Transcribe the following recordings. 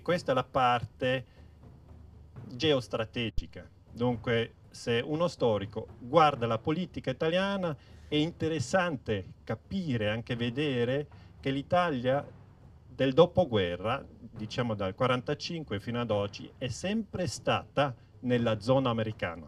questa è la parte geostrategica. Dunque, se uno storico guarda la politica italiana, è interessante capire, anche vedere, che l'Italia del dopoguerra, diciamo dal 45 fino ad oggi, è sempre stata nella zona americana.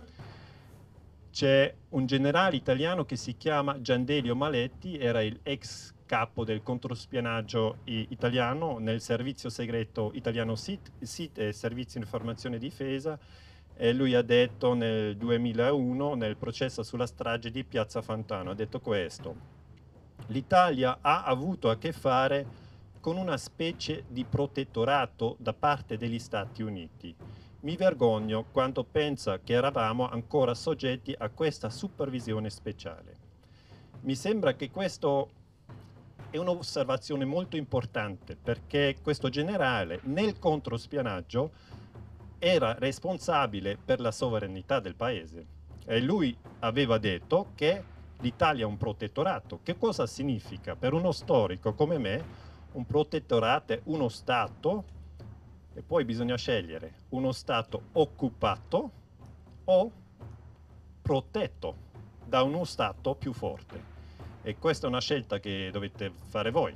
C'è un generale italiano che si chiama Giandelio Maletti, era il ex capo del controspionaggio italiano nel servizio segreto italiano SIT, Servizio di Informazione e Difesa, e lui ha detto nel 2001, nel processo sulla strage di Piazza Fontana, ha detto questo: l'Italia ha avuto a che fare con una specie di protettorato da parte degli Stati Uniti. Mi vergogno quando pensa che eravamo ancora soggetti a questa supervisione speciale. Mi sembra che questo è un'osservazione molto importante, perché questo generale nel controspionaggio era responsabile per la sovranità del paese e lui aveva detto che l'Italia è un protettorato. Che cosa significa? Per uno storico come me, un protettorato è uno Stato, e poi bisogna scegliere, uno Stato occupato o protetto da uno Stato più forte. E questa è una scelta che dovete fare voi.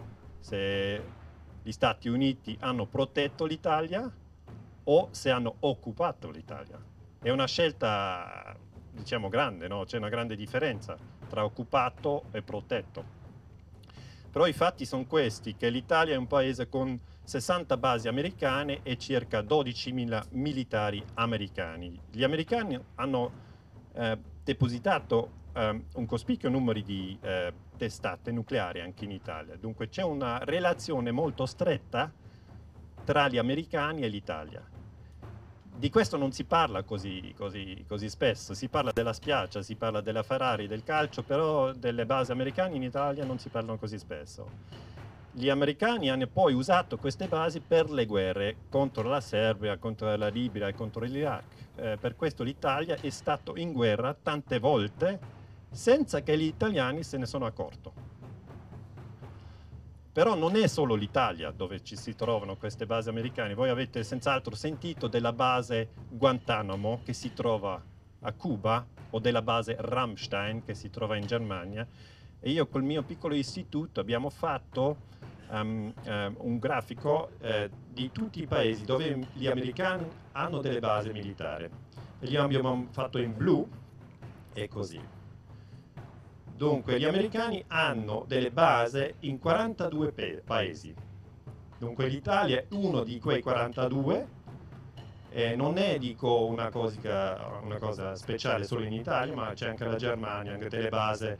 Se gli Stati Uniti hanno protetto l'Italia o se hanno occupato l'Italia. È una scelta, diciamo, grande, no? C'è una grande differenza tra occupato e protetto. Però i fatti sono questi, che l'Italia è un paese con 60 basi americane e circa 12.000 militari americani. Gli americani hanno depositato un cospicuo numero di testate nucleari anche in Italia. Dunque c'è una relazione molto stretta tra gli americani e l'Italia. Di questo non si parla così spesso, si parla della spiaggia, si parla della Ferrari, del calcio, però delle basi americane in Italia non si parlano così spesso. Gli americani hanno poi usato queste basi per le guerre contro la Serbia, contro la Libia e contro l'Iraq. Per questo l'Italia è stato in guerra tante volte senza che gli italiani se ne sono accorto. Però non è solo l'Italia dove ci si trovano queste basi americane. Voi avete senz'altro sentito della base Guantanamo che si trova a Cuba o della base Ramstein che si trova in Germania. E io col mio piccolo istituto abbiamo fatto un grafico di tutti i paesi dove gli americani hanno delle basi militari. E li abbiamo fatto in blu e così. Dunque, gli americani hanno delle basi in 42 paesi. Dunque, l'Italia è uno di quei 42 e non è, dico, una cosa speciale solo in Italia, ma c'è anche la Germania, anche delle basi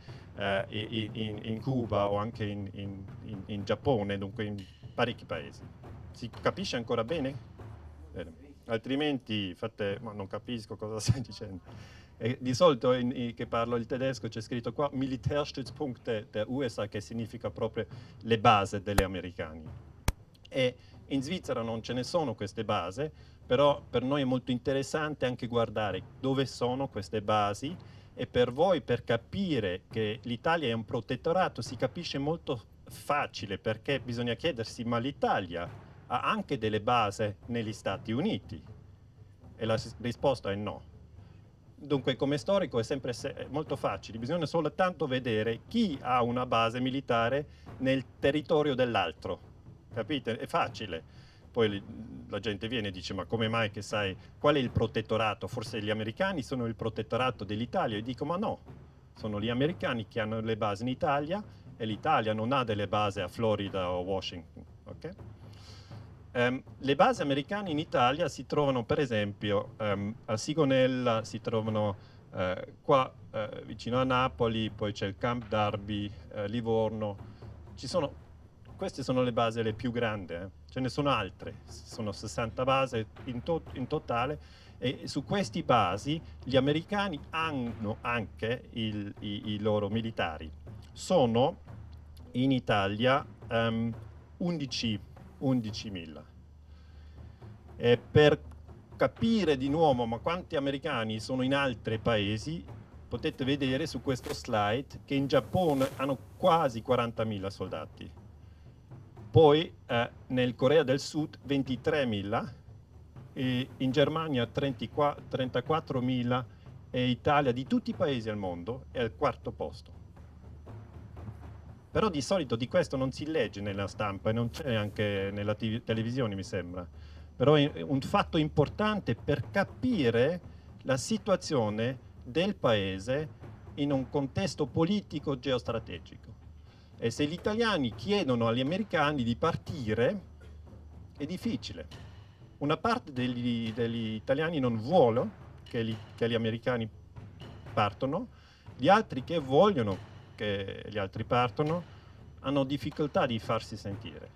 in Cuba o anche in Giappone, dunque in parecchi paesi. Si capisce ancora bene? Bene. Altrimenti fate, ma non capisco cosa stai dicendo. E di solito che parlo il tedesco c'è scritto qua Militärstützpunkte der USA, che significa proprio le basi degli americani. E in Svizzera non ce ne sono queste basi, però per noi è molto interessante anche guardare dove sono queste basi, e per voi, per capire che l'Italia è un protettorato, si capisce molto facile, perché bisogna chiedersi: ma l'Italia ha anche delle basi negli Stati Uniti? E la risposta è no. Dunque, come storico è sempre molto facile, bisogna soltanto vedere chi ha una base militare nel territorio dell'altro, capite? È facile. Poi la gente viene e dice: ma come mai che sai qual è il protettorato? Forse gli americani sono il protettorato dell'Italia? E dico: ma no, sono gli americani che hanno le basi in Italia e l'Italia non ha delle basi a Florida o Washington, ok? Le basi americane in Italia si trovano, per esempio, a Sigonella, si trovano qua vicino a Napoli, poi c'è il Camp Darby, Livorno. Queste sono le basi le più grandi, ce ne sono altre, sono 60 basi in totale, e su questi basi gli americani hanno anche i loro militari. Sono in Italia 11.000. Per capire di nuovo ma quanti americani sono in altri paesi, potete vedere su questo slide che in Giappone hanno quasi 40.000 soldati. Poi nel Corea del Sud 23.000, e in Germania 34.000 e Italia di tutti i paesi al mondo è al quarto posto. Però di solito di questo non si legge nella stampa e non c'è anche nella televisione, mi sembra. Però è un fatto importante per capire la situazione del paese in un contesto politico geostrategico. E se gli italiani chiedono agli americani di partire, è difficile. Una parte degli italiani non vuole che gli americani partano, gli altri che vogliono che gli altri partono hanno difficoltà di farsi sentire.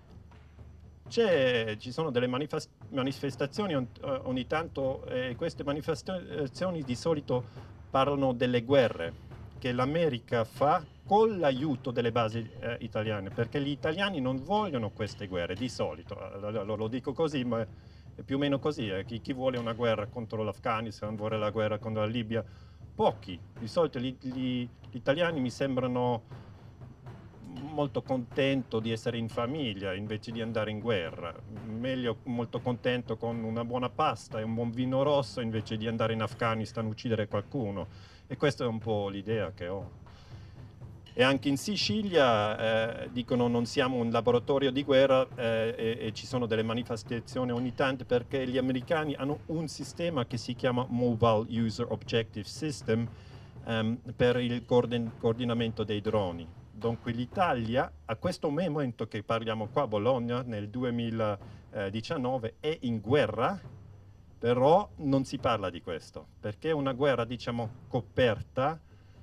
Ci sono delle manifestazioni ogni tanto, e queste manifestazioni di solito parlano delle guerre che l'America fa con l'aiuto delle basi italiane, perché gli italiani non vogliono queste guerre di solito. Lo dico così, ma è più o meno così. Chi vuole una guerra contro l'Afghanistan, vuole la guerra contro la Libia? Pochi. Di solito gli italiani mi sembrano molto contento di essere in famiglia invece di andare in guerra, meglio molto contento con una buona pasta e un buon vino rosso invece di andare in Afghanistan a uccidere qualcuno. E questa è un po' l'idea che ho. E anche in Sicilia dicono non siamo un laboratorio di guerra e ci sono delle manifestazioni ogni tanto perché gli americani hanno un sistema che si chiama Mobile User Objective System per il coordinamento dei droni. Dunque l'Italia a questo momento che parliamo qua a Bologna nel 2019 è in guerra, però non si parla di questo perché è una guerra diciamo coperta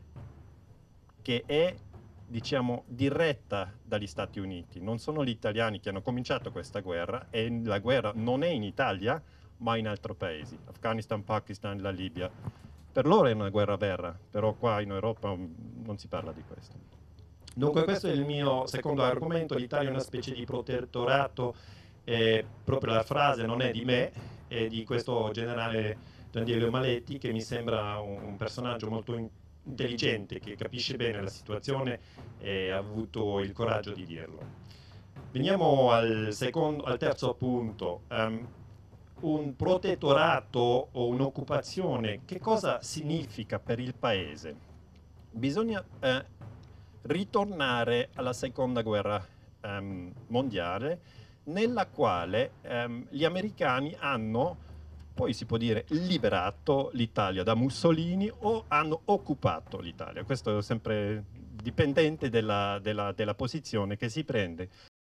che è diciamo diretta dagli Stati Uniti. Non sono gli italiani che hanno cominciato questa guerra e la guerra non è in Italia ma in altri paesi, Afghanistan, Pakistan, la Libia. Per loro è una guerra vera, però qua in Europa non si parla di questo. Dunque questo è il mio secondo argomento, l'Italia è una specie di protettorato, proprio la frase non è di me, è di questo generale Giandiego Maletti che mi sembra un personaggio molto intelligente, che capisce bene la situazione e ha avuto il coraggio di dirlo. Veniamo al terzo punto. Un protettorato o un'occupazione, che cosa significa per il paese? Bisogna ritornare alla seconda guerra mondiale, nella quale gli americani hanno, poi si può dire, liberato l'Italia da Mussolini o hanno occupato l'Italia. Questo è sempre dipendente della posizione che si prende.